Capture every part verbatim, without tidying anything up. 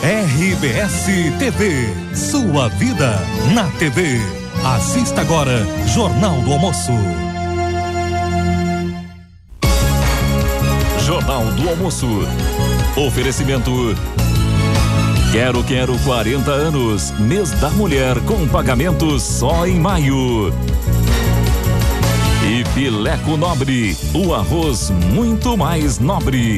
R B S T V, sua vida na T V. Assista agora Jornal do Almoço. Jornal do Almoço. Oferecimento Quero Quero quarenta anos, mês da mulher com pagamento só em maio. E Fileco Nobre, o arroz muito mais nobre.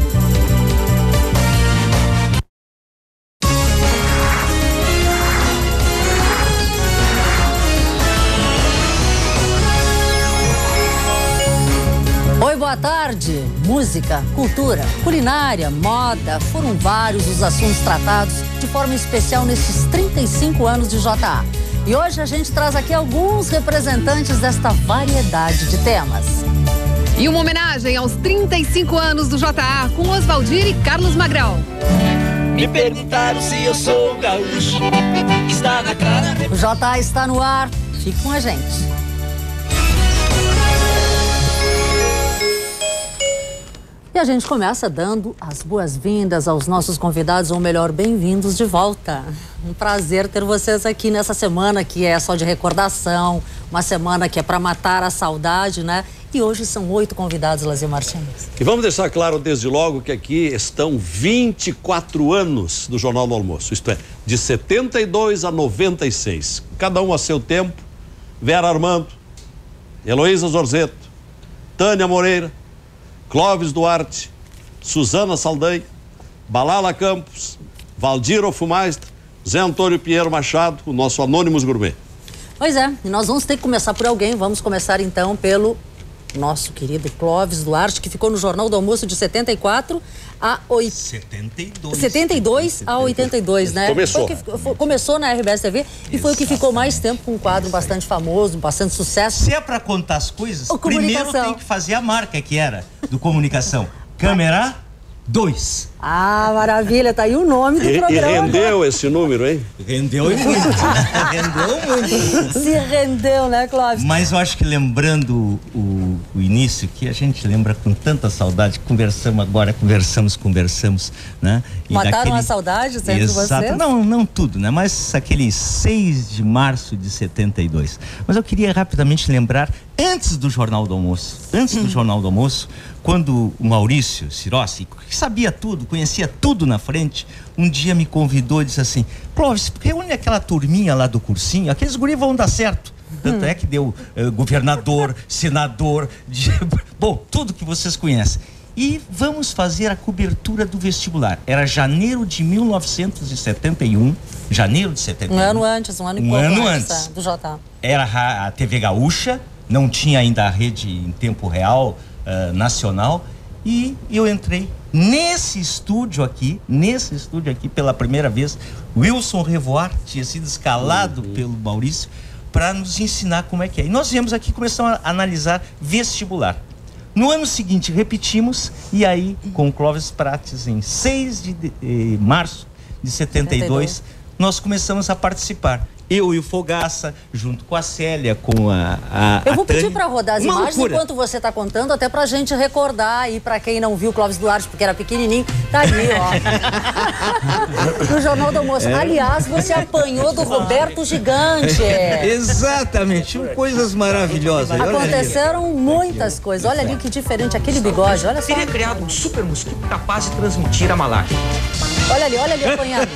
Oi, boa tarde. Música, cultura, culinária, moda, foram vários os assuntos tratados de forma especial nesses trinta e cinco anos de J A. E hoje a gente traz aqui alguns representantes desta variedade de temas. E uma homenagem aos trinta e cinco anos do J A com Oswaldir e Carlos Magrão. Me perguntaram se eu sou gaúcho. Está na cara. O J A está no ar. Fique com a gente. E a gente começa dando as boas-vindas aos nossos convidados, ou melhor, bem-vindos de volta. Um prazer ter vocês aqui nessa semana que é só de recordação, uma semana que é para matar a saudade, né? E hoje são oito convidados, Lazer Martins. E vamos deixar claro desde logo que aqui estão vinte e quatro anos do Jornal do Almoço, isto é, de setenta e dois a noventa e seis. Cada um a seu tempo. Vera Armando, Heloísa Zorzeto, Tânia Moreira, Clóvis Duarte, Suzana Saldanha, Balala Campos, Valdir Ofumais, Zé Antônio Pinheiro Machado, o nosso Anônimos Gourmet. Pois é, e nós vamos ter que começar por alguém. Vamos começar então pelo nosso querido Clóvis Duarte, que ficou no Jornal do Almoço de setenta e quatro a oitenta... setenta e dois. setenta e dois a oitenta e dois, né? Começou. Foi que, foi, começou na R B S T V e foi o que ficou mais tempo com um quadro bastante famoso, bastante sucesso. Se é pra contar as coisas, O primeiro Comunicação. tem que fazer a marca que era do Comunicação. Câmera dois. Ah, maravilha, tá aí o nome do E, e programa. rendeu esse número, hein? Rendeu e muito. Rendeu muito. Se rendeu, né, Clóvis? Mas eu acho que lembrando o, o início, que a gente lembra com tanta saudade, conversamos agora, conversamos, conversamos, né? E Mataram daquele... a saudade entre Exato. vocês? Não, não tudo, né? Mas aquele seis de março de setenta e dois. Mas eu queria rapidamente lembrar, antes do Jornal do Almoço, antes do Jornal do Almoço, quando o Maurício Cirossi, que sabia tudo, conhecia tudo na frente, um dia me convidou e disse assim: Clóvis, reúne aquela turminha lá do cursinho, aqueles guri vão dar certo. Tanto é que deu uh, governador, senador, de... bom, tudo que vocês conhecem. E vamos fazer a cobertura do vestibular. Era janeiro de mil novecentos e setenta e um, janeiro de setenta e um. Um ano antes, um ano e Um pouco ano antes, antes. é, do J A. Era a T V Gaúcha, não tinha ainda a rede em tempo real uh, nacional, e eu entrei nesse estúdio aqui, nesse estúdio aqui pela primeira vez. Wilson Revoar tinha sido escalado uhum. pelo Maurício para nos ensinar como é que é. E nós viemos aqui e começamos a analisar vestibular. No ano seguinte repetimos, e aí com o Clóvis Prates, em seis de março de setenta e dois, nós começamos a participar. Eu e o Fogaça, junto com a Célia, com a, a Eu vou a pedir Tânia. para rodar as Uma imagens loucura. enquanto você está contando, até pra gente recordar. E para quem não viu o Clóvis Duarte, porque era pequenininho, tá ali, ó. No Jornal do Almoço. É. Aliás, você apanhou do Roberto Gigante. Exatamente, coisas maravilhosas. Olha ali. Aconteceram muitas coisas. Olha ali que diferente, aquele bigode, olha só. Seria criado um super mosquito capaz de transmitir a malária. Olha ali, olha ali apanhando.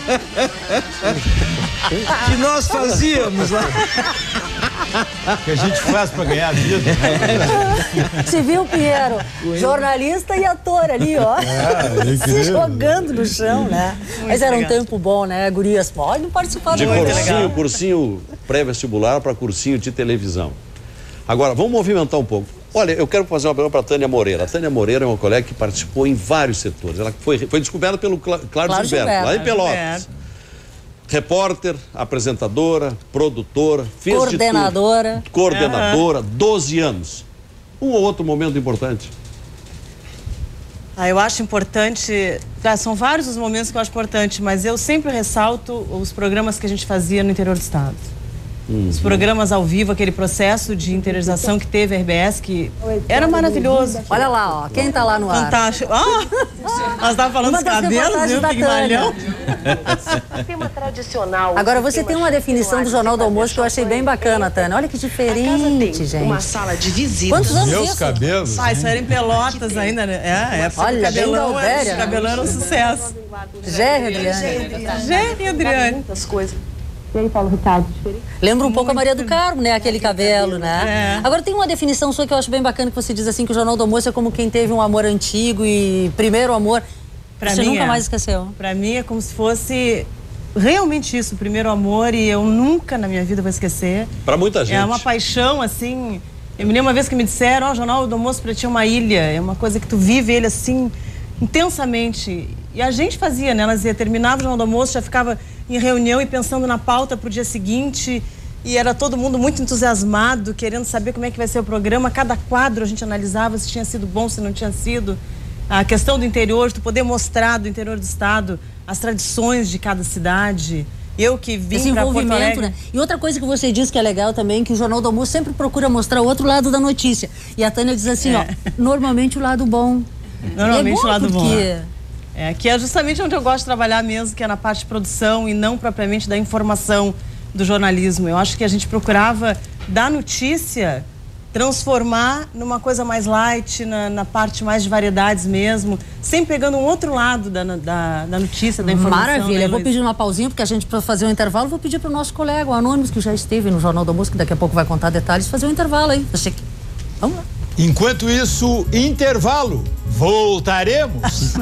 Que nós fazíamos lá. Que a gente faz pra ganhar a vida. Se viu, Pinheiro? Jornalista e ator ali, ó. É, se jogando no chão, né? Mas era um tempo bom, né, gurias? Podem participar De do cursinho, cursinho pré-vestibular para cursinho de televisão. Agora, vamos movimentar um pouco. Olha, eu quero fazer uma pergunta para a Tânia Moreira. A Tânia Moreira é uma colega que participou em vários setores. Ela foi, foi descoberta pelo Cla Claro, Claro Gilberto, Gilberto, lá em né? Pelotas. Repórter, apresentadora, produtora, fez Coordenadora. de tudo. Coordenadora, uhum. doze anos. Um ou outro momento importante? Ah, eu acho importante, ah, são vários os momentos que eu acho importante, mas eu sempre ressalto os programas que a gente fazia no interior do estado. Uhum. Os programas ao vivo, aquele processo de interiorização que teve a R B S, que era maravilhoso. Olha lá, ó, quem tá lá no ar? Fantástico. Ah, nós estávamos falando Uma dos das cabelos, reportagens viu, da Pigmalhão? Tânia. Sistema tradicional. Agora, você tem uma definição do Jornal do Almoço que eu achei bem bacana, Tânia. Olha que diferente, gente. Uma sala de visita. Quantos anos Meus isso? cabelos. Ah, isso era em Pelotas ainda, né? É, é. Olha, cabelão, bem Galvéria, é, cabelão era um sucesso. Gerry Adriane. Gerry Adriane. Muitas coisas. E aí, Paulo Ricardo, diferente? Lembra um pouco a Maria do Carmo, né? Aquele cabelo, né? É. Agora, tem uma definição sua que eu acho bem bacana, que você diz assim, que o Jornal do Almoço é como quem teve um amor antigo e primeiro amor, Pra você mim nunca é. mais esqueceu. Pra mim é como se fosse realmente isso, o primeiro amor, e eu nunca na minha vida vou esquecer. Pra muita gente. É uma paixão, assim. Eu me lembro uma vez que me disseram, ó, oh, o Jornal do Almoço pra ti é uma ilha, é uma coisa que tu vive ele assim, intensamente. E a gente fazia, né? Elas iam, terminava o Jornal do Almoço, já ficava em reunião e pensando na pauta pro dia seguinte. E era todo mundo muito entusiasmado, querendo saber como é que vai ser o programa. Cada quadro a gente analisava se tinha sido bom, se não tinha sido. A questão do interior, de tu poder mostrar do interior do estado as tradições de cada cidade. Eu que vim Esse para Porto envolvimento, Alegre. né? E outra coisa que você diz que é legal também, que o Jornal do Almoço sempre procura mostrar o outro lado da notícia. E a Tânia diz assim, É. ó, normalmente o lado bom. Normalmente E é bom o lado bom. porque... É, que é justamente onde eu gosto de trabalhar mesmo, que é na parte de produção e não propriamente da informação do jornalismo. Eu acho que a gente procurava da notícia transformar numa coisa mais light, na, na parte mais de variedades mesmo, sempre pegando um outro lado da, da, da notícia, da informação. Maravilha, né, eu vou Luiz? pedir uma pausinha, porque a gente, para fazer um intervalo, vou pedir para o nosso colega, o Anônimos, que já esteve no Jornal do Almoço, que daqui a pouco vai contar detalhes, fazer um intervalo aí. Você... Vamos lá. Enquanto isso, intervalo. Voltaremos.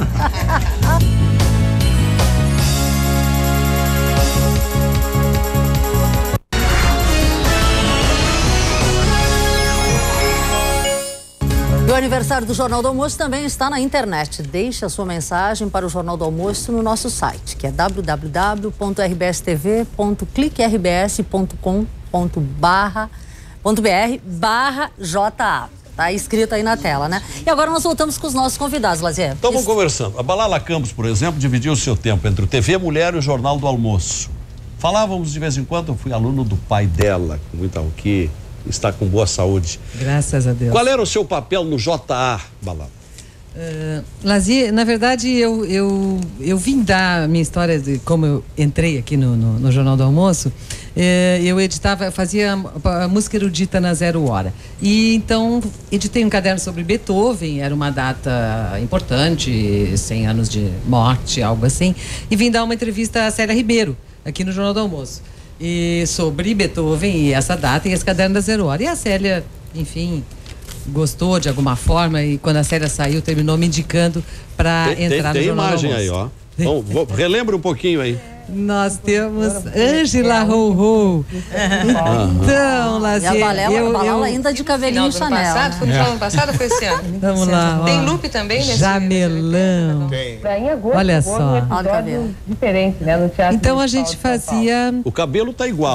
E o aniversário do Jornal do Almoço também está na internet. Deixe a sua mensagem para o Jornal do Almoço no nosso site, que é w w w ponto r b s t v ponto clique r b s ponto com ponto b r barra j a. Tá escrito aí na tela, né? E agora nós voltamos com os nossos convidados, Lazier. Estamos Isso. conversando. A Balala Campos, por exemplo, dividiu o seu tempo entre o T V Mulher e o Jornal do Almoço. Falávamos de vez em quando, eu fui aluno do pai dela, com muita que está com boa saúde. Graças a Deus. Qual era o seu papel no J A, Balala? Uh, Lazier, na verdade, eu, eu, eu vim dar a minha história de como eu entrei aqui no, no, no Jornal do Almoço. Eh, eu editava, fazia a música erudita na Zero Hora. E então editei um caderno sobre Beethoven, era uma data importante, cem anos de morte, algo assim. E vim dar uma entrevista a Célia Ribeiro, aqui no Jornal do Almoço. E sobre Beethoven e essa data e esse caderno da Zero Hora. E a Célia, enfim, gostou de alguma forma, e quando a Célia saiu, terminou me indicando para entrar tem, no Jornal Tem imagem do aí, Almoço. ó. Bom, vou, relembra um pouquinho aí. Nós temos Ângela Rouhou. Então, Lazier, E a Balela, eu, a Balala eu... ainda de cabelinho Final do ano Chanel. passado? Né? Foi no final do ano passado ou foi esse ano? Vamos lá. Tem ó. loop também nesse Jamelão. Em agosto, Olha houve só. um episódio diferente, né, no Teatro Então a Municipal gente de São Paulo. fazia, O cabelo tá igual.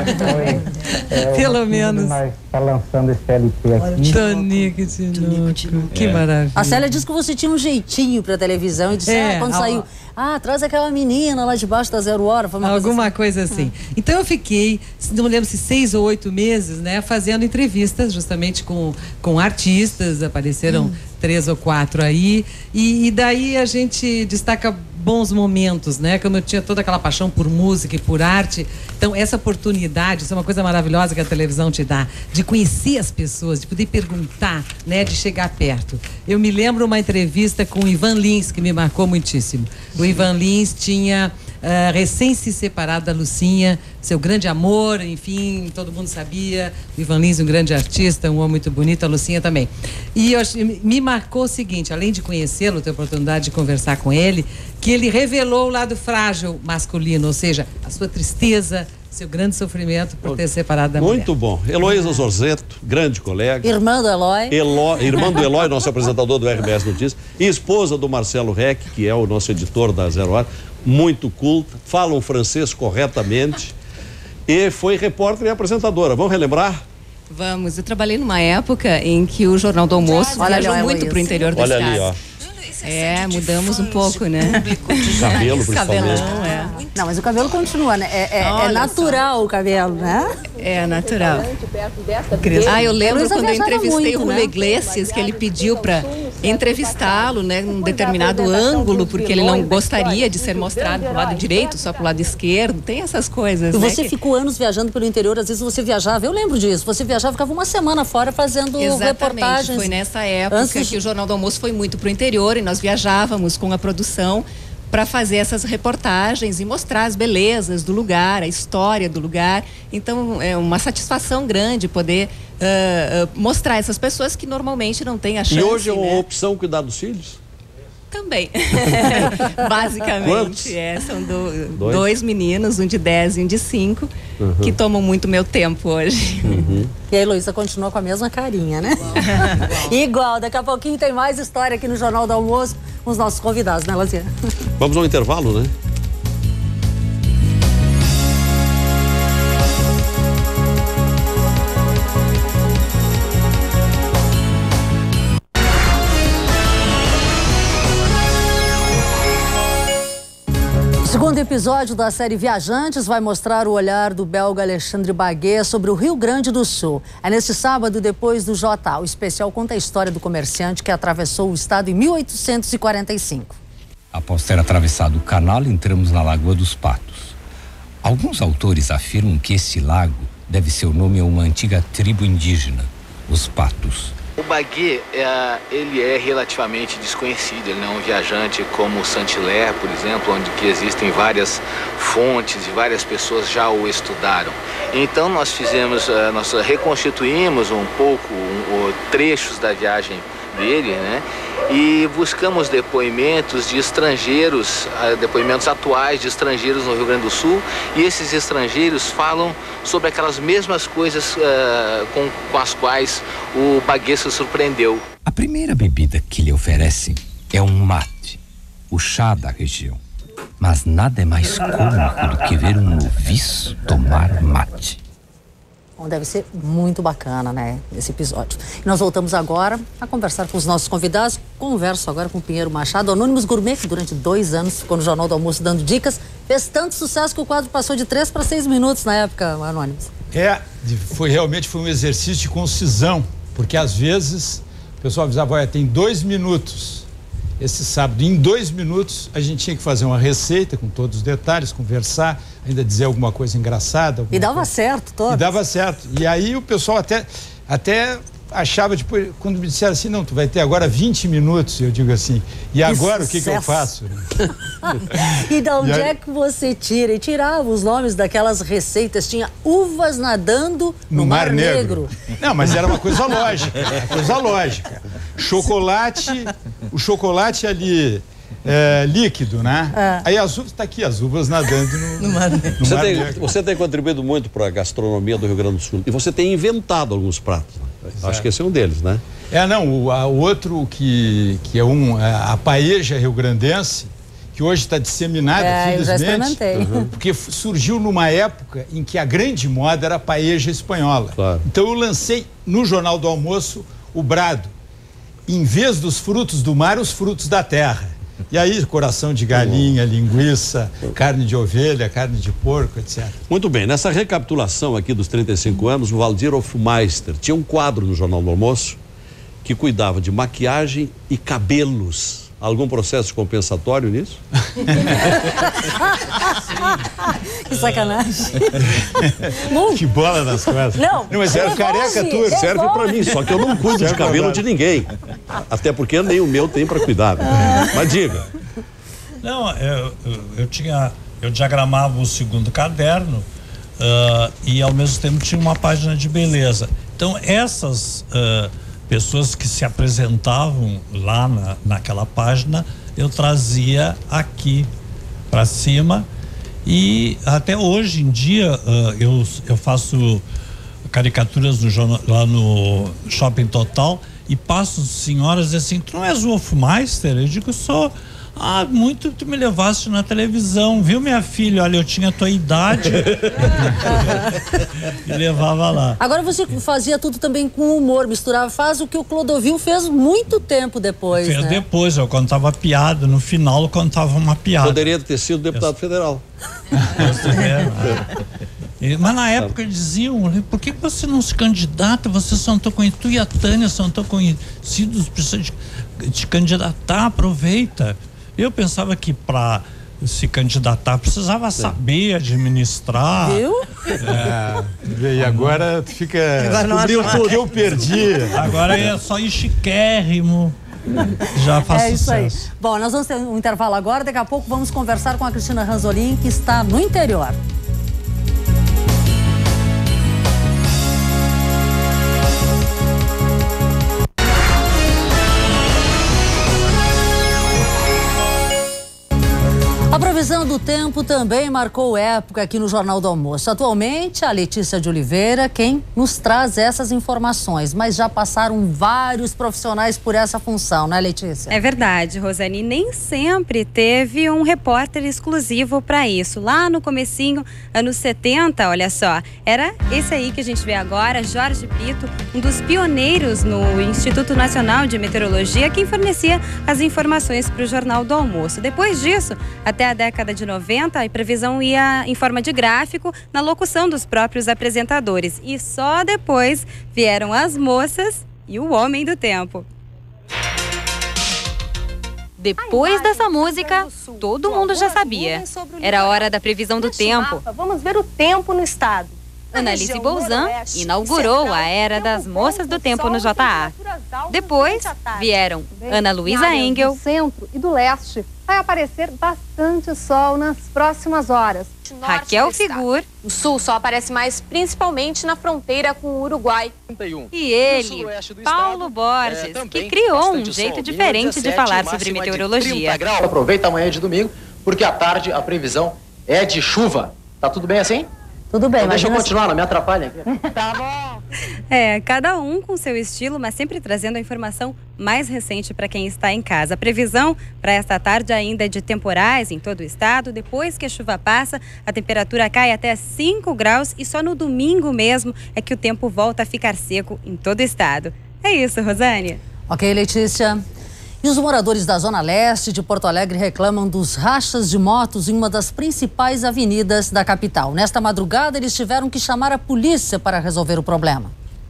pelo menos, Está lançando esse L P aqui. Tonico Tinoco. Que maravilha. A Célia disse que você tinha um jeitinho pra televisão e disse, É, ah, quando a- saiu, ah, traz aquela menina lá debaixo da Zero Hora. Foi uma Alguma coisa coisa assim. Então eu fiquei, não me lembro se seis ou oito meses, né, fazendo entrevistas justamente com, com artistas, apareceram três ou quatro aí, e, e daí a gente destaca bons momentos, né? Como eu tinha toda aquela paixão por música e por arte, então essa oportunidade, isso é uma coisa maravilhosa que a televisão te dá, de conhecer as pessoas, de poder perguntar, né? De chegar perto. Eu me lembro uma entrevista com o Ivan Lins, que me marcou muitíssimo. O Ivan Lins tinha Uh, recém se separado da Lucinha, seu grande amor, enfim, todo mundo sabia. O Ivan Lins, um grande artista, um homem muito bonito, a Lucinha também. E eu, me marcou o seguinte, além de conhecê-lo, ter a oportunidade de conversar com ele, que ele revelou o lado frágil masculino, ou seja, a sua tristeza, seu grande sofrimento por ter separado da mulher. Muito bom. Heloísa Zorzeto, grande colega. Irmã do Eloy. Elo, irmã do Eloy, nosso apresentador do R B S Notícias, e esposa do Marcelo Reck, que é o nosso editor da Zero Hora, muito culta, fala o francês corretamente e foi repórter e apresentadora. Vamos relembrar? Vamos, eu trabalhei numa época em que o Jornal do Almoço Olha viajou ali, muito olha pro isso. interior do Olha estado. ali, ó. É, mudamos um pouco, né? Cabelo, principalmente. Cabelão, é. Não, mas o cabelo continua, né? É, é- é Olha natural o cabelo, né? É natural. Perto dessa Ah, eu lembro Luísa quando eu viajava entrevistei muito, o Julio né? Iglesias, que ele pediu pra, entrevistá-lo, né, num determinado ângulo, porque ele não gostaria de ser mostrado pro lado direito, só pro lado esquerdo. Tem essas coisas, E né, você que... ficou anos viajando pelo interior, às vezes você viajava, eu lembro disso, você viajava, ficava uma semana fora fazendo Exatamente, reportagens. foi nessa época Antes... que o Jornal do Almoço foi muito pro interior e nós viajávamos com a produção para fazer essas reportagens e mostrar as belezas do lugar, a história do lugar. Então, é uma satisfação grande poder uh, uh, mostrar essas pessoas que normalmente não têm a chance. E hoje é uma né? opção cuidar dos filhos? Também. Basicamente, Quantos? é, são do, dois? dois meninos, um de dez e um de cinco, uhum. que tomam muito meu tempo hoje. Uhum. E a Heloísa continua com a mesma carinha, né? Igual, daqui a pouquinho tem mais história aqui no Jornal do Almoço com os nossos convidados, né, Lazier? Vamos ao intervalo, né? O segundo episódio da série Viajantes vai mostrar o olhar do belga Alexandre Baguet sobre o Rio Grande do Sul. É neste sábado, depois do J A. O especial conta a história do comerciante que atravessou o estado em mil oitocentos e quarenta e cinco. Após ter atravessado o canal, entramos na Lagoa dos Patos. Alguns autores afirmam que esse lago deve seu nome a uma antiga tribo indígena, os Patos. O Baguet, é, ele é relativamente desconhecido, ele não é um viajante como o Saint-Hilaire, por exemplo, onde que existem várias fontes e várias pessoas já o estudaram. Então nós fizemos, nós reconstituímos um pouco um, um, trechos da viagem dele, né? E buscamos depoimentos de estrangeiros, depoimentos atuais de estrangeiros no Rio Grande do Sul, e esses estrangeiros falam sobre aquelas mesmas coisas uh, com, com as quais o Baguet se surpreendeu. A primeira bebida que lhe oferecem é um mate, o chá da região. Mas nada é mais cômico do que ver um noviço tomar mate. Bom, deve ser muito bacana, né, esse episódio. E nós voltamos agora a conversar com os nossos convidados. Converso agora com o Pinheiro Machado, Anônimos Gourmet, que durante dois anos ficou no Jornal do Almoço dando dicas. Fez tanto sucesso que o quadro passou de três para seis minutos na época, Anônimos. É, foi realmente foi um exercício de concisão, porque às vezes o pessoal avisava, olha, tem dois minutos. Esse sábado, em dois minutos, a gente tinha que fazer uma receita com todos os detalhes, conversar, ainda dizer alguma coisa engraçada. Alguma e dava coisa. certo, todo. E dava certo. E aí o pessoal até, até achava, depois, quando me disseram assim, não, tu vai ter agora vinte minutos, eu digo assim, e agora o que, que eu faço? E de onde e aí... é que você tira? E tirava os nomes daquelas receitas, tinha uvas nadando no, no Mar, Mar Negro. Negro. Não, mas era uma coisa lógica, uma coisa lógica. Chocolate, o chocolate ali é, líquido, né? É. Aí as uvas, tá aqui, as uvas nadando no, no Mar Negro. Você, tem, você tem contribuído muito para a gastronomia do Rio Grande do Sul e você tem inventado alguns pratos. Exato. Acho que esse é um deles, né? É, não, o, a, o outro que, que é um, a, a paeja rio-grandense, que hoje está disseminada, é, felizmente. Eu já experimentei. Uhum. Porque surgiu numa época em que a grande moda era a paeja espanhola. Claro. Então eu lancei no Jornal do Almoço o brado. Em vez dos frutos do mar, os frutos da terra. E aí, coração de galinha, linguiça, carne de ovelha, carne de porco, etcétera. Muito bem, nessa recapitulação aqui dos trinta e cinco anos, o Valdir Hofmeister tinha um quadro no Jornal do Almoço que cuidava de maquiagem e cabelos. Algum processo compensatório nisso? Que sacanagem. Que bola nas costas. Não, não mas era careca tudo. Serve pra mim, só que eu não cuido de cabelo de ninguém. Até porque nem o meu tem pra cuidar. Né? Mas diga. Não, eu, eu, eu tinha, eu diagramava o segundo caderno uh, e ao mesmo tempo tinha uma página de beleza. Então essas uh, pessoas que se apresentavam lá na, naquela página, eu trazia aqui para cima e até hoje em dia uh, eu, eu faço caricaturas no jornal, lá no Shopping Total e passo senhoras assim, tu não és o Hofmeister? Eu digo, sou. Ah, muito tu me levaste na televisão, viu, minha filha? Olha, eu tinha a tua idade. E levava lá. Agora você fazia tudo também com humor, misturava, faz o que o Clodovil fez muito tempo depois, Fez né? depois, eu contava piada, no final eu contava uma piada. Poderia ter sido deputado eu... federal. É, mas na época diziam, por que você não se candidata? Você só não está conhecido, tu e a Tânia só não estão conhecidos. te candidatar, aproveita. Eu pensava que para se candidatar precisava saber administrar. Viu? É, e agora tu fica. Agora não descobriu acho tudo que eu perdi. Agora é só ir chiquérrimo. Já faz É isso aí. sucesso. Bom, nós vamos ter um intervalo agora. Daqui a pouco vamos conversar com a Cristina Ranzolin, que está no interior. A previsão do tempo também marcou época aqui no Jornal do Almoço. Atualmente, a Letícia de Oliveira quem nos traz essas informações, mas já passaram vários profissionais por essa função, né, Letícia? É verdade, Rosane. Nem sempre teve um repórter exclusivo para isso. Lá no comecinho, anos setenta, olha só, era esse aí que a gente vê agora, Jorge Brito, um dos pioneiros no Instituto Nacional de Meteorologia, quem fornecia as informações para o Jornal do Almoço. Depois disso, até a década de noventa, a previsão ia em forma de gráfico na locução dos próprios apresentadores. E só depois vieram as moças e o homem do tempo. Depois dessa música, todo mundo já sabia. Era a hora da previsão do tempo. Vamos ver o tempo no estado. Annalise Bolzan inaugurou a era das moças do tempo no J A. Depois vieram Ana Luísa Engel. Do centro e do leste vai aparecer bastante sol nas próximas horas. Raquel Figur. O sul só aparece mais principalmente na fronteira com o Uruguai. E ele, Paulo Borges, que criou um jeito diferente de falar sobre meteorologia. Aproveita amanhã de domingo, porque à tarde a previsão é de chuva. Tá tudo bem assim? Tudo bem, então deixa eu continuar, se... não me atrapalhem aqui. Tá bom. É, cada um com seu estilo, mas sempre trazendo a informação mais recente para quem está em casa. A previsão para esta tarde ainda é de temporais em todo o estado. Depois que a chuva passa, a temperatura cai até cinco graus e só no domingo mesmo é que o tempo volta a ficar seco em todo o estado. É isso, Rosane. Ok, Letícia. E os moradores da Zona Leste de Porto Alegre reclamam dos rachas de motos em uma das principais avenidas da capital. Nesta madrugada, eles tiveram que chamar a polícia para resolver o problema.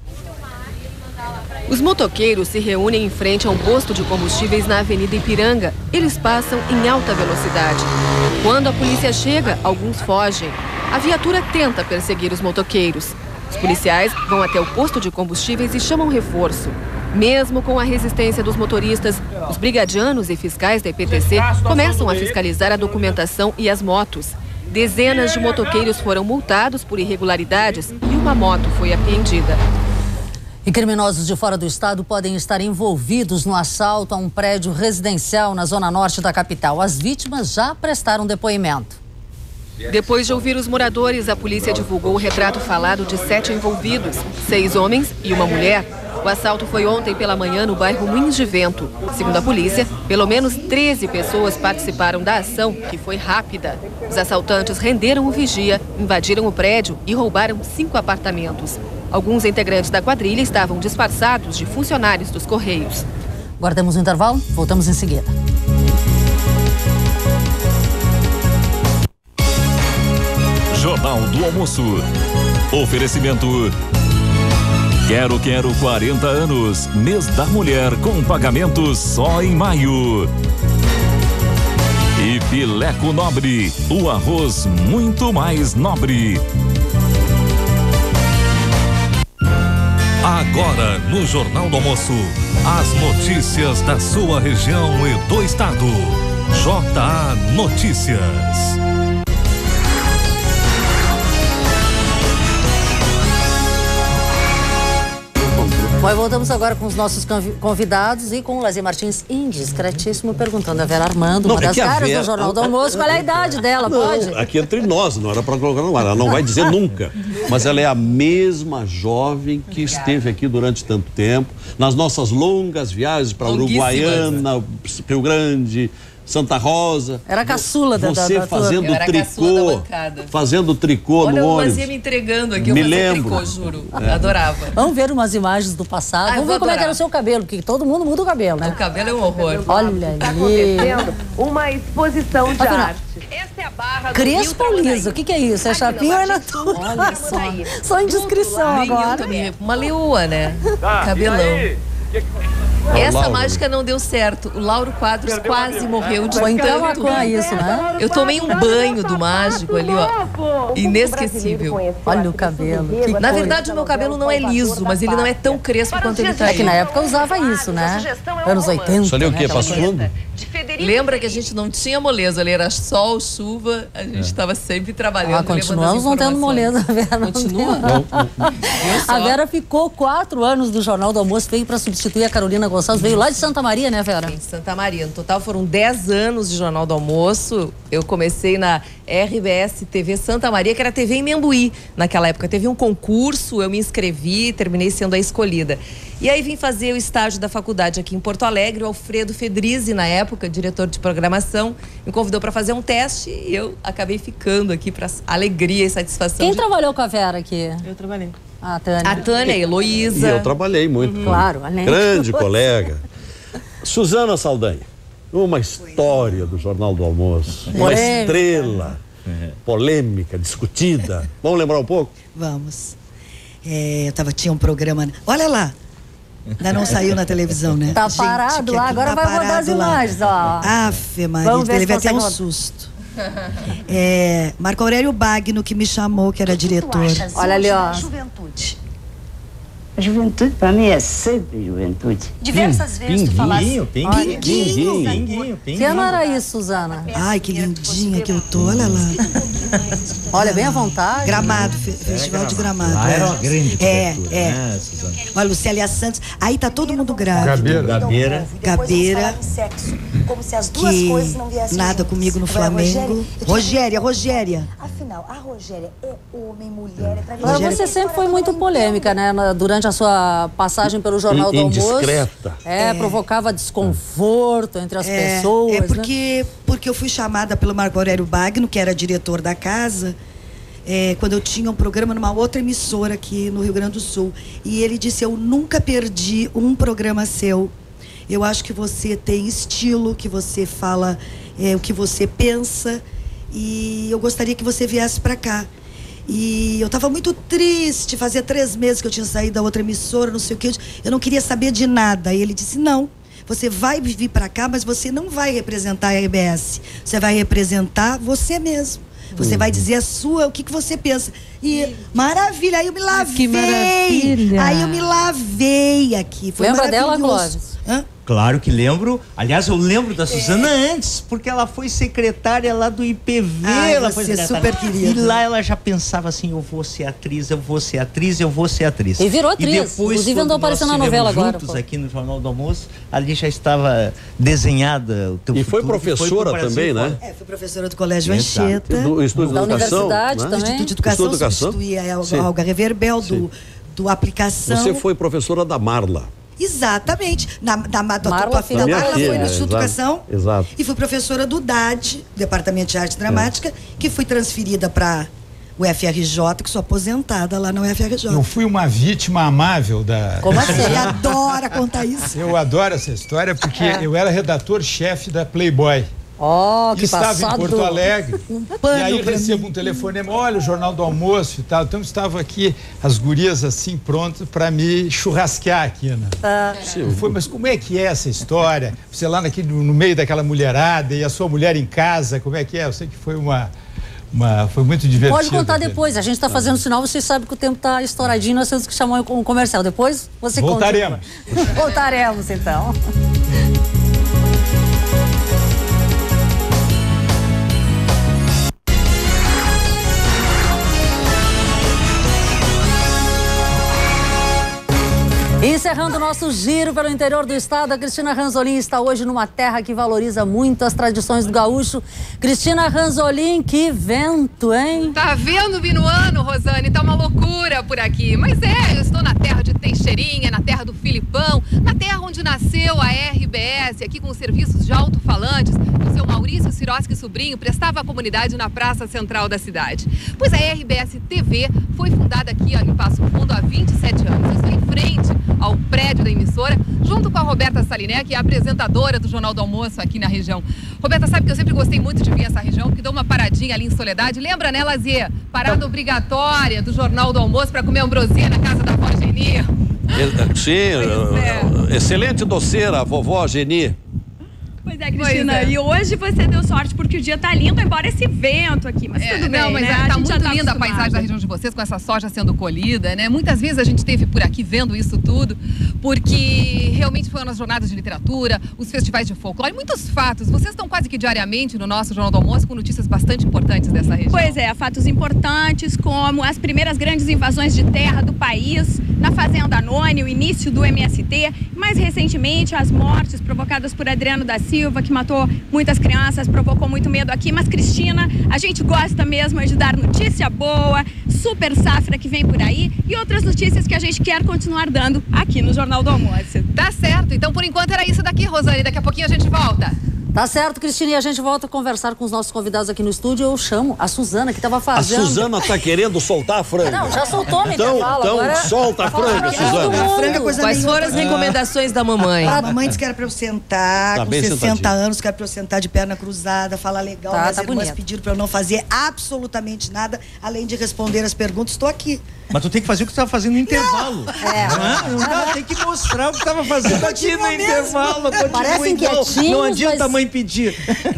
Os motoqueiros se reúnem em frente a um posto de combustíveis na Avenida Ipiranga. Eles passam em alta velocidade. Quando a polícia chega, alguns fogem. A viatura tenta perseguir os motoqueiros. Os policiais vão até o posto de combustíveis e chamam reforço. Mesmo com a resistência dos motoristas, os brigadianos e fiscais da E P T C começam a fiscalizar a documentação e as motos. Dezenas de motoqueiros foram multados por irregularidades e uma moto foi apreendida. E criminosos de fora do estado podem estar envolvidos no assalto a um prédio residencial na zona norte da capital. As vítimas já prestaram depoimento. Depois de ouvir os moradores, a polícia divulgou o retrato falado de sete envolvidos, seis homens e uma mulher. O assalto foi ontem pela manhã no bairro Moinhos de Vento. Segundo a polícia, pelo menos treze pessoas participaram da ação, que foi rápida. Os assaltantes renderam o vigia, invadiram o prédio e roubaram cinco apartamentos. Alguns integrantes da quadrilha estavam disfarçados de funcionários dos Correios. Guardamos o intervalo, voltamos em seguida. Jornal do Almoço. Oferecimento Quero Quero quarenta anos, mês da mulher com pagamento só em maio. E Pileco Nobre, o arroz muito mais nobre. Agora no Jornal do Almoço, as notícias da sua região e do estado. J A Notícias. Bom, voltamos agora com os nossos convidados e com o Lazier Martins, indiscretíssimo, perguntando a Vera Armando, não, uma é das caras Vera... do Jornal do Almoço, qual é a idade dela, não, pode? Aqui entre nós, não era para colocar no ar, ela não vai dizer nunca, mas ela é a mesma jovem que esteve aqui durante tanto tempo, nas nossas longas viagens para Uruguaiana, Rio Grande, Santa Rosa. Era a caçula da Você da, fazendo da tricô, fazendo tricô Olha, no ônibus. Olha, o Lazier me entregando aqui, eu me fazia lembro. tricô, juro. É. Adorava. Vamos ver umas imagens do passado. Ah, Vamos ver como é que era o seu cabelo, porque todo mundo muda o cabelo, né? O cabelo é um horror. Olha Está ali. acontecendo uma exposição de Afinal, arte. Essa é a barra do Crespo ou liso? O que, que é isso? É chapinha ou é natural? Olha só. Só indiscrição agora. Uma leoa, né? Cabelão. Essa Lauro. mágica não deu certo. O Lauro Quadros quase morreu de Foi em tanto. Camaquã isso, né? Eu tomei um banho do mágico ali, ó. Inesquecível. Olha o cabelo. Que Na cor. verdade, o meu cabelo não é liso, mas ele não é tão crespo quanto ele tá É aí. que na época usava isso, né? Anos oitenta. Isso ali é o né? quê? Aquela Passo coisa. Fundo? Lembra que a gente não tinha moleza, ali era sol, chuva, a gente estava sempre trabalhando. Ah, continuamos não tendo moleza, Vera. não Continua? temos. A Vera ficou quatro anos do Jornal do Almoço, veio para substituir a Carolina Gonçalves, veio lá de Santa Maria, né, Vera? Em Santa Maria. No total foram dez anos de Jornal do Almoço. Eu comecei na R B S T V Santa Maria, que era T V em Membuí. Naquela época teve um concurso, eu me inscrevi, terminei sendo a escolhida. E aí vim fazer o estágio da faculdade aqui em Porto Alegre. O Alfredo Fedrizzi, na época, diretor de programação, me convidou para fazer um teste e eu acabei ficando aqui para alegria e satisfação. Quem de... trabalhou com a Vera aqui? Eu trabalhei. A Tânia. A Tânia, a Heloísa. E eu trabalhei muito. Uhum. Claro, além Grande de você. colega. Suzana Saldanha, uma história do Jornal do Almoço. Uma Polêmica. estrela. Polêmica, discutida. Vamos lembrar um pouco? Vamos. É, eu tava, tinha um programa. Olha lá. Ainda não saiu na televisão, né? Tá Gente, parado que lá, aquilo agora tá vai rodar as parado lá. imagens, ó. Afe, Maria, Vamos ver se teve até consegue um rodar. susto. É, Marco Aurélio Bagno, que me chamou, que era diretor. Olha ali, ó. Juventude. A juventude, para mim, é sempre juventude. Diversas vezes tu falaste. Pinguinho, pinguinho, Pinguinho. pinguinho, pinguinho. Que ano era isso, Suzana? Ai, que lindinha que eu tô, olha lá. Olha, bem à vontade. Gramado, fe- Festival de Gramado. Lá é. era uma grande É, cobertura, é. né, Suzana? Olha, Lucélia Santos. Aí tá todo mundo grávido. Gabeira. Gabeira. Gabeira. Sexo, como se as duas Que coisas não viessem nada juntas. comigo no Agora, Flamengo. eu tinha- Rogéria, Rogéria. Afinal, a Rogéria é homem, mulher, é Agora, travesti. você sempre foi muito polêmica, né? na- Durante a sua passagem pelo Jornal do Almoço. Indiscreta. É, É. provocava desconforto entre as É, pessoas. é né? porque, porque eu fui chamada pelo Marco Aurélio Bagno, que era diretor da casa, é, quando eu tinha um programa numa outra emissora aqui no Rio Grande do Sul. E ele disse: eu nunca perdi um programa seu. Eu acho que você tem estilo, que você fala é, o que você pensa. E eu gostaria que você viesse para cá. E eu estava muito triste, fazia três meses que eu tinha saído da outra emissora, não sei o que. Eu não queria saber de nada. E ele disse: não, você vai vir para cá, mas você não vai representar a R B S. Você vai representar você mesmo. Você Uhum. vai dizer a sua, o que, que você pensa. E maravilha, aí eu me lavei. Que maravilha. Aí eu me lavei aqui. Foi Lembra dela, maravilhoso. Clóvis? Hã? Claro que lembro. Aliás, eu lembro da Suzana antes, porque ela foi secretária lá do I P V. Ai, ela você foi é secretária. super querida. E lá ela já pensava assim: eu vou ser atriz, eu vou ser atriz, eu vou ser atriz. E virou atriz. depois, Inclusive, quando andou aparecendo nós na novela estivemos agora, juntos pô. aqui no Jornal do Almoço, ali já estava desenhada o teu E foi futuro, que professora pro Brasil também, né? fora. É, fui professora do Colégio Exato. Anchieta. Do Instituto Da de Educação. universidade né? também. Instituto de Educação, Instituto de Educação. substituía a Sim. Olga Reverbel do, Sim. do Aplicação. Você foi professora da Marla. Exatamente. Na, na, na, Marla, tua filha filha da Marla Marla, foi no é, Instituto de exato, Educação. exato. E fui professora do D A D, Departamento de Arte Dramática, que fui transferida para o F R J, que sou aposentada lá no F R J. Eu fui uma vítima amável da. Como assim? Ele adora contar isso. Eu adoro essa história porque eu era redator-chefe da Playboy. Ó, E que estava passado. em Porto Alegre. Um E pano aí pra recebo mim. um telefonema, olha o Jornal do Almoço e tal. Então estavam aqui as gurias assim prontas para me churrasquear aqui, né? Ah. Eu fui, mas como é que é essa história? Você lá naquele, no meio daquela mulherada e a sua mulher em casa, como é que é? Eu sei que foi uma, uma foi muito divertido. Pode contar aquele. depois. A gente está fazendo sinal, você sabe que o tempo está estouradinho, nós temos que chamar um comercial. Depois você Voltaremos. continua. Voltaremos, então. Encerrando o nosso giro pelo interior do estado, a Cristina Ranzolin está hoje numa terra que valoriza muito as tradições do gaúcho. Cristina Ranzolin, que vento, hein? Tá vendo, Minuano, Rosane? Tá uma loucura por aqui. Mas é, eu estou na terra de Teixeirinha, na terra do Filipão, na terra onde nasceu a R B S, aqui com os serviços de alto-falantes. O seu Maurício Sirotsky Sobrinho prestava à comunidade na praça central da cidade. Pois a R B S T V foi fundada aqui em Passo Fundo há vinte e sete anos. Eu estou em frente ao prédio da emissora, junto com a Roberta Saliné, que é apresentadora do Jornal do Almoço aqui na região. Roberta, sabe que eu sempre gostei muito de vir essa região, porque dou uma paradinha ali em Soledade. Lembra, né, Lazier? Parada obrigatória do Jornal do Almoço para comer ambrosia na casa da avó Geni. Sim, é. Excelente doceira, a vovó Geni. Pois é, Cristina, Pois é. e hoje você deu sorte porque o dia tá lindo, embora esse vento aqui, mas É, tudo bem, não, mas né? é, A tá gente já muito tá linda a paisagem da acostumado. região de vocês com essa soja sendo colhida, né? Muitas vezes a gente esteve por aqui vendo isso tudo, porque realmente foram as jornadas de literatura, os festivais de folclore, muitos fatos. Vocês estão quase que diariamente no nosso Jornal do Almoço com notícias bastante importantes dessa região. Pois é, fatos importantes como as primeiras grandes invasões de terra do país, na Fazenda Anônima, o início do M S T, mais recentemente as mortes provocadas por Adriano da Silva, que matou muitas crianças, provocou muito medo aqui. Mas, Cristina, a gente gosta mesmo de dar notícia boa, super safra que vem por aí e outras notícias que a gente quer continuar dando aqui no Jornal do Almoço. Tá certo, então por enquanto era isso daqui, Rosane, daqui a pouquinho a gente volta. Tá certo, Cristina, e a gente volta a conversar com os nossos convidados aqui no estúdio. Eu chamo a Suzana, que estava A fazendo... Suzana tá querendo soltar a franga. Não, já soltou no Então, intervalo, então agora- solta a franga, Fala pra todo Suzana. mundo. Franga, coisa Quais nenhuma. foram as recomendações da mamãe? A mamãe disse que era pra eu sentar, Tá com bem sessenta sentadinha. anos, que era pra eu sentar de perna cruzada, falar legal. Tá, Minhas tá irmãs bonito. pediram pra eu não fazer absolutamente nada, além de responder as perguntas. Estou aqui. Mas tu tem que fazer o que tu estava fazendo no intervalo. É. Não, não dá, tem que mostrar o que tu estava fazendo aqui no Continua mesmo. intervalo. Continua Parecem igual. quietinhos, Não adianta mas- a mãe pedir.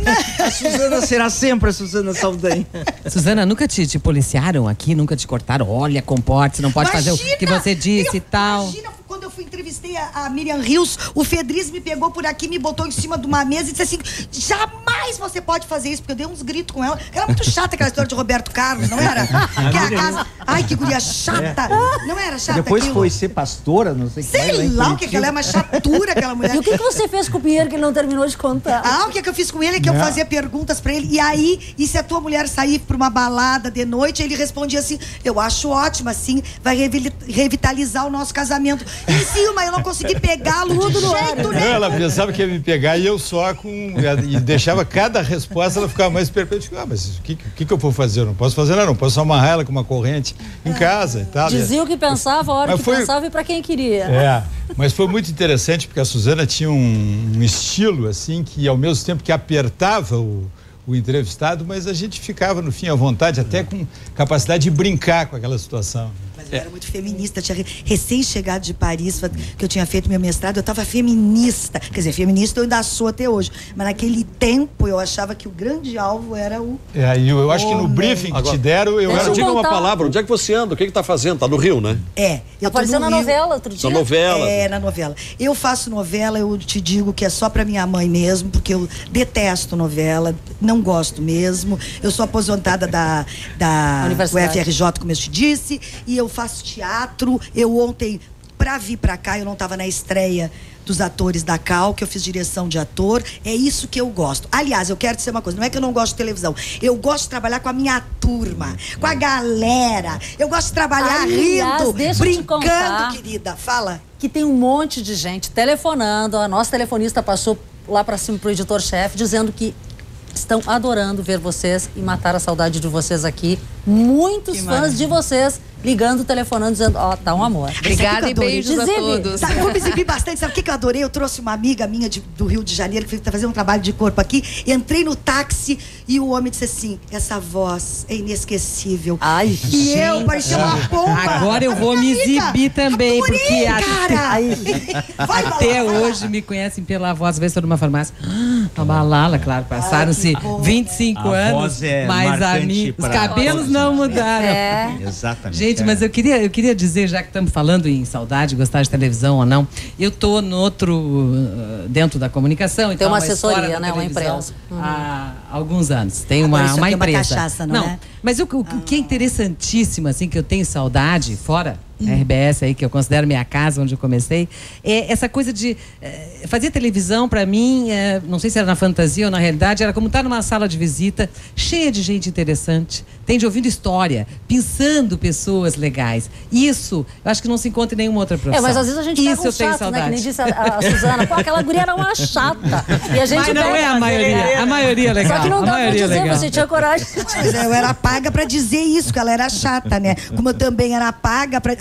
A Suzana será sempre a Suzana Saldanha. Suzana, nunca te, te policiaram aqui? Nunca te cortaram? Olha, comporte, não pode fazer o que você disse e tal. Imagina, quando eu fui entrevistei a, a Miriam Rios, o Fedriz me pegou por aqui, me botou em cima de uma mesa e disse assim, jamais você pode fazer isso, porque eu dei uns gritos com ela. Era muito chata aquela história de Roberto Carlos, não era? Que a casa... Ai, que guria chata. Não era chata Depois aquilo? foi ser pastora, não sei o que. Sei lá o que, que ela é, uma chatura aquela mulher. E o que, que você fez com o Pinheiro que ele não terminou de contar? Ah, o que, que eu fiz com ele é que eu Não. fazia perguntas pra ele. E aí, e se a tua mulher sair pra uma balada de noite, ele respondia assim: eu acho ótimo, assim, vai revi- revitalizar o nosso casamento. E sim, mas eu não consegui pegá-lo Tudo de no jeito ar. Não, nenhum. ela pensava que ia me pegar e eu só com. E deixava cada resposta, ela ficava mais perplexa. Ah, mas o que, o que, que eu vou fazer? Eu não posso fazer nada, não posso amarrar ela com uma corrente em casa e tal. Dizia o que pensava, a hora Mas que foi- pensava e pra quem queria. É, mas foi muito interessante porque a Suzana tinha um, um estilo assim que ao mesmo tempo que apertava o, o entrevistado, mas a gente ficava no fim à vontade, até com capacidade de brincar com aquela situação. Mas eu era muito feminista, tinha re- recém-chegado de Paris, fa- que eu tinha feito meu mestrado, eu estava feminista. Quer dizer, feminista eu ainda sou até hoje. Mas naquele tempo eu achava que o grande alvo era o. É, e eu, eu acho que no Homem. briefing que Agora, te deram, eu Agora, era. diga uma contar. palavra, onde é que você anda? O que que tá fazendo? Tá no Rio, né? É. Eu tô Apareceu no na Rio. novela outro dia. Na novela. É, na novela. Eu faço novela, eu te digo que é só pra minha mãe mesmo, porque eu detesto novela, não gosto mesmo. Eu sou aposentada da, da U Universidade. F R J, como eu te disse, e eu faço teatro. Eu ontem, pra vir pra cá, eu não tava na estreia dos atores da Cal, que eu fiz direção de ator. É isso que eu gosto. Aliás, eu quero dizer uma coisa, não é que eu não gosto de televisão. Eu gosto de trabalhar com a minha turma, com a galera. Eu gosto de trabalhar Aliás, rindo, deixa eu te brincando, contar. querida. Fala. Que tem um monte de gente telefonando. A nossa telefonista passou lá pra cima pro editor-chefe dizendo que estão adorando ver vocês e matar a saudade de vocês aqui. Muitos Que fãs maravilha. de vocês ligando, telefonando, dizendo, ó, tá um amor. Obrigada e beijos a Dizibe. todos. Sabe, eu vou me exibir bastante. Sabe o que, que eu adorei? Eu trouxe uma amiga minha de- do Rio de Janeiro que está fazendo um trabalho de corpo aqui. Entrei no táxi e o homem disse assim: essa voz é inesquecível. Ai, e eu parecia uma pomba. Agora eu vou me exibir também, Adorei, porque a- cara. Ai, Vai, vai até lá, vai lá. hoje me conhecem pela voz, às vezes estou numa farmácia. Ah, a Balala, claro, passaram-se vinte e cinco A anos, voz é mas a marcante mim, os pra cabelos todos, não né? mudaram. É. Exatamente. Gente, é. mas eu queria, eu queria dizer, já que estamos falando em saudade, gostar de televisão ou não, eu tô no outro, uh, dentro da comunicação. Tem então, uma mas assessoria, fora da né? Uma televisão, empresa. Uhum. Há alguns anos. Tem Agora, uma, isso uma aqui é uma empresa. cachaça, não é? Mas o, o- o que é interessantíssimo, assim, que eu tenho saudade, fora a R B S aí, que eu considero minha casa, onde eu comecei, é essa coisa de eh, fazer televisão, pra mim, eh, não sei se era na fantasia ou na realidade, era como estar numa sala de visita, cheia de gente interessante, tem de ouvindo história, pensando pessoas legais. Isso, eu acho que não se encontra em nenhuma outra profissão. É, mas às vezes a gente Isso pega um eu tenho chato, né? Que saudade. nem disse a, a Suzana. Pô, aquela guria era uma chata. E a gente Mas não pega- é a maioria, a maioria é legal. Só que não a dá pra maioria é dizer, legal. você tinha coragem. Mas eu era paga pra dizer isso, que ela era chata, né? Como eu também era paga pra.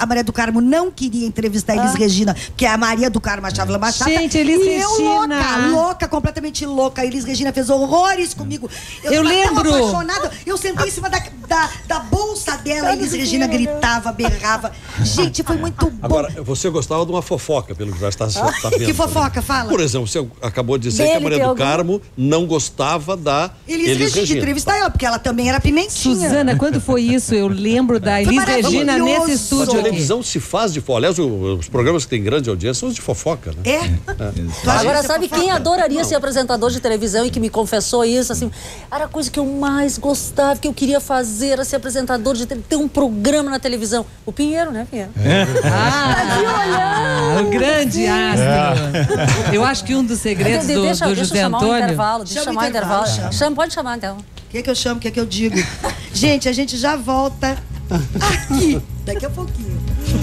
a Maria do Carmo não queria entrevistar a Elis Ah. Regina, porque a Maria do Carmo achava ela machata. Gente, Elis e eu Regina. louca, louca, completamente louca. A Elis Regina fez horrores comigo. Eu tava lembro. tão apaixonada. Eu sentei em cima da, da, da bolsa dela, a Elis Regina gritava, berrava. Gente, foi muito bom. Agora, você gostava de uma fofoca, pelo que já está, está vendo. Que fofoca? Fala. Por exemplo, você acabou de dizer Dele que a Maria tem do algum- Carmo não gostava da Elis, Elis Regina, Regina. entrevistar ela, porque ela também era pimentinha. Suzana, quando foi isso? Eu lembro da Elis Regina nesse A estúdio aqui. televisão se faz de fofoca. Aliás, o- os programas que têm grande audiência são os de fofoca, né? É? Agora, sabe quem adoraria ser apresentador de televisão e que me confessou isso? Assim, era a coisa que eu mais gostava, que eu queria fazer, era ser apresentador de televisão, ter um programa na televisão. O Pinheiro, né, Pinheiro? Ah, o grande astro. Eu acho que um dos segredos De- do, deixa, do deixa eu José chamar o Antônio. intervalo, deixa eu Chama o chamar o intervalo. intervalo, chama. Chama, pode chamar então. O que é que eu chamo? O que é que eu digo? Gente, a gente já volta aqui, daqui a pouquinho.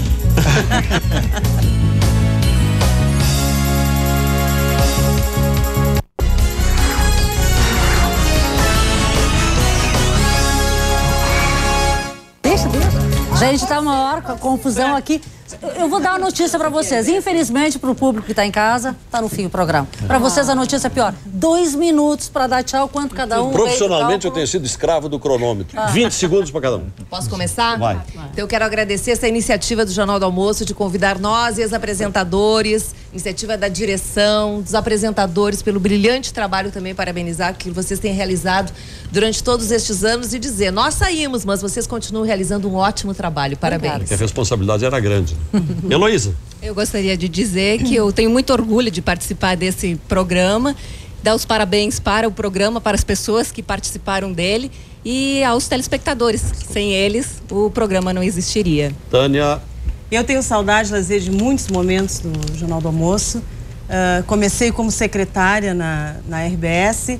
Deixa, deixa. Gente, tá uma hora com a confusão aqui. Eu vou dar uma notícia pra vocês. Infelizmente, pro público que tá em casa, tá no fim o programa. Pra vocês a notícia é pior. Dois minutos pra dar tchau, quanto cada um. Profissionalmente, eu tenho sido escravo do cronômetro. Ah. vinte segundos para cada um. Posso começar? Vai. Então eu quero agradecer essa iniciativa do Jornal do Almoço de convidar nós e os apresentadores, iniciativa da direção, dos apresentadores pelo brilhante trabalho também, parabenizar o que vocês têm realizado durante todos estes anos e dizer, nós saímos, mas vocês continuam realizando um ótimo trabalho. Parabéns. Porque a responsabilidade era grande. Heloísa. Eu gostaria de dizer que eu tenho muito orgulho de participar desse programa, dar os parabéns para o programa, para as pessoas que participaram dele e aos telespectadores. Sem eles, o programa não existiria. Tânia. Eu tenho saudade, lazer, de muitos momentos do Jornal do Almoço. Ah, comecei como secretária na, na R B S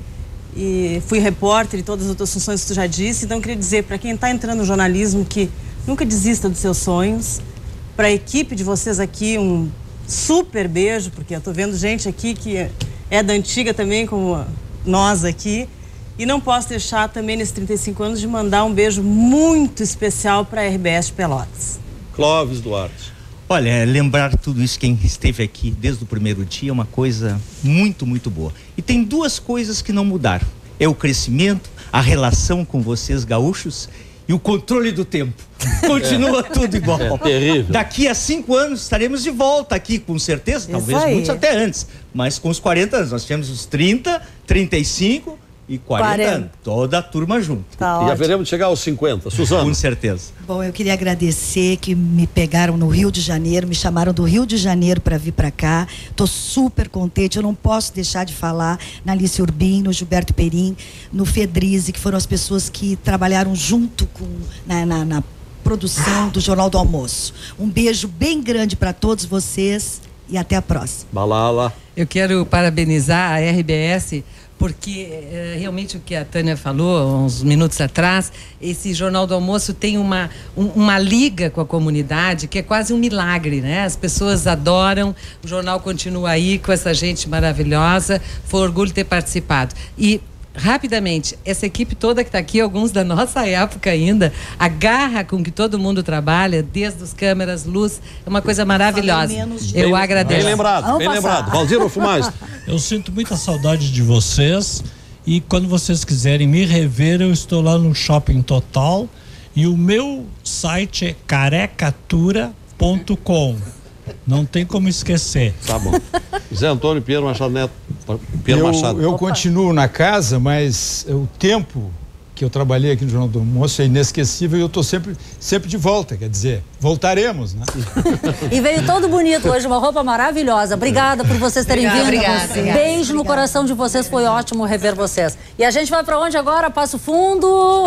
e fui repórter e todas as outras funções que tu já disse. Então, eu queria dizer para quem está entrando no jornalismo que nunca desista dos seus sonhos. Para a equipe de vocês aqui, um super beijo, porque eu estou vendo gente aqui que é, é da antiga também, como nós aqui. E não posso deixar também, nesses trinta e cinco anos, de mandar um beijo muito especial para a R B S de Pelotas. Clóvis Duarte. Olha, lembrar tudo isso, quem esteve aqui desde o primeiro dia, é uma coisa muito, muito boa. E tem duas coisas que não mudaram. É o crescimento, a relação com vocês gaúchos e o controle do tempo. Continua É. tudo igual. É terrível. Daqui a cinco anos estaremos de volta aqui, com certeza. Talvez aí. muitos até antes. Mas com os quarenta anos. Nós tivemos os trinta, trinta e cinco e quarenta, quarenta. anos. Toda a turma junto. Tá E haveremos de chegar aos cinquenta. Suzana. Com certeza. Bom, eu queria agradecer que me pegaram no Rio de Janeiro, me chamaram do Rio de Janeiro para vir para cá. Tô super contente. Eu não posso deixar de falar na Alice Urbim, no Gilberto Perim, no Fedrize, que foram as pessoas que trabalharam junto com na, na, na produção do Jornal do Almoço. Um beijo bem grande para todos vocês e até a próxima. Balala. Eu quero parabenizar a R B S porque eh, realmente o que a Tânia falou uns minutos atrás, esse Jornal do Almoço tem uma, um- uma liga com a comunidade que é quase um milagre, né? As pessoas adoram, o jornal continua aí com essa gente maravilhosa, foi um orgulho ter participado. E rapidamente, essa equipe toda que está aqui, alguns da nossa época ainda, a garra com que todo mundo trabalha, desde os câmeras, luz, é uma coisa maravilhosa. Eu Bem- agradeço. Bem lembrado, Vamos bem passar. lembrado. Valdir Fumais. Eu sinto muita saudade de vocês e quando vocês quiserem me rever, eu estou lá no Shopping Total e o meu site é carecatura ponto com. Não tem como esquecer. Tá bom. Zé Antônio Pinheiro Machado Neto. Pinheiro eu, Machado. eu continuo na casa, mas o tempo que eu trabalhei aqui no Jornal do Almoço é inesquecível e eu estou sempre, sempre de volta, quer dizer, voltaremos, né? E veio todo bonito hoje, uma roupa maravilhosa. Obrigada por vocês terem Obrigada, vindo. obrigada, obrigada. Beijo no coração de vocês, foi ótimo rever vocês. E a gente vai pra onde agora? Passo Fundo.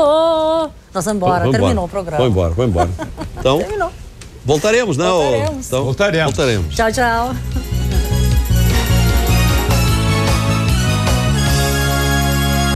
Oh, nós vamos embora, Vamos terminou embora. o programa. Vamos embora, vamos embora. Então, Terminou. voltaremos, né? Voltaremos. Então, voltaremos. voltaremos. Tchau, tchau.